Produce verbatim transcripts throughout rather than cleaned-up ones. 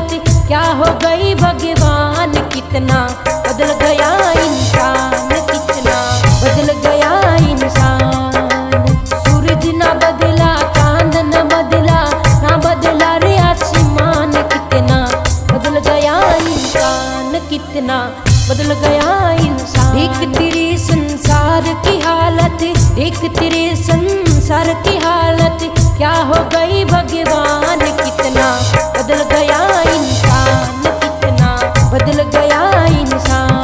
हालत, क्या हो गई भगवान कितना बदल गया इंसान, कितना बदल गया इंसान। सूरज ना बदला, चांद न बदला, ना बदला रे आसमान, कितना बदल गया इंसान, कितना बदल गया इंसान। देख तेरे संसार की हालत, देख तेरे संसार की हालत, क्या हो गई भगवान कितना बदल गया इंसान, कितना बदल गया इंसान।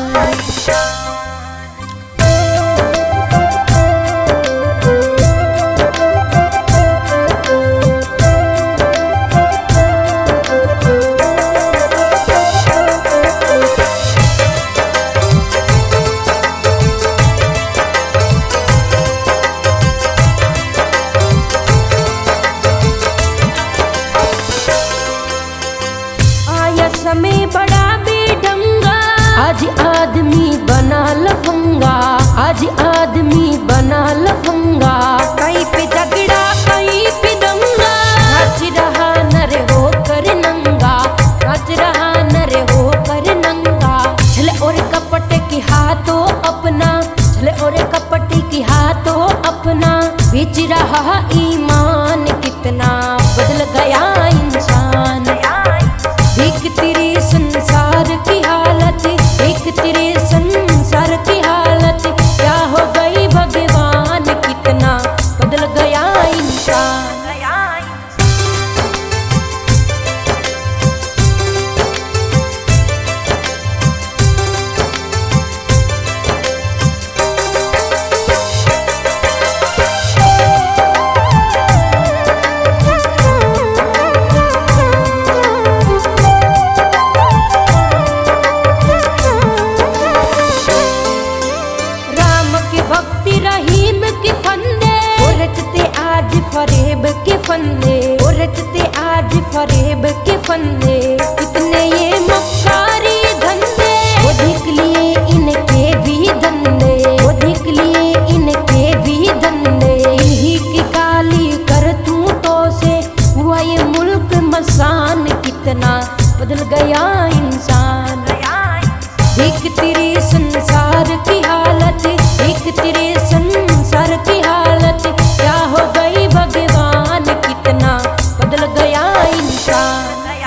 समय बड़ा बेढंगा, आज आदमी बना लफंगा, आज आदमी बना लफंगा। कहीं पे झगड़ा कहीं पे दंगा, नाच रहा नर होकर नंगा, नाच रहा नर होकर नंगा। छले और कपट की हाथों अपना, छले और कपट की हाथों अपना, बेच रहा ईमान, कितना बदल गया इंसान। देख तेरे संसार की हालत, देख तेरे संसार की हालत, क्या हो गई भगवान कितना बदल गया इंसान। भक्ति रहीम के फंदे, वो रचते आज फरेब के फंदे, वो रचते आज फरेब के फंदे। कितने ये मक्कारी धंधे, वो देख लिए इनके भी धंधे, वो देख लिए इनके भी धंधे। इन्हीं की काली करतूतों से हुआ ये मुल्क मसान, कितना बदल गया इंसान। देख तेरे संसार की हालत, देख तेरे संसार की हालत, क्या हो गई भगवान कितना बदल गया इंसान।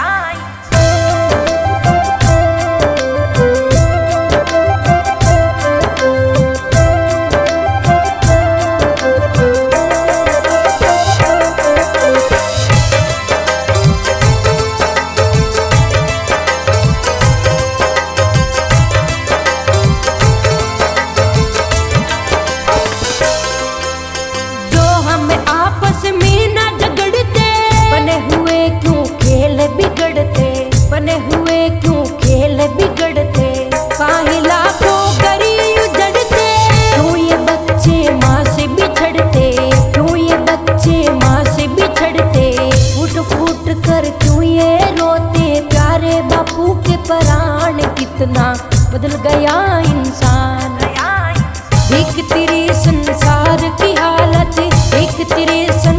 बने हुए क्यों खेल बिगड़ते, काहे लाखों गरीब उजड़ते। क्यों ये बच्चे माँ से बिछड़ते, क्यों ये बच्चे माँ से बिछड़ते। फूट फूट कर क्यों ये रोते, प्यारे बापू के प्राण, कितना बदल गया इंसान। देख तेरे संसार की हालत, देख तेरे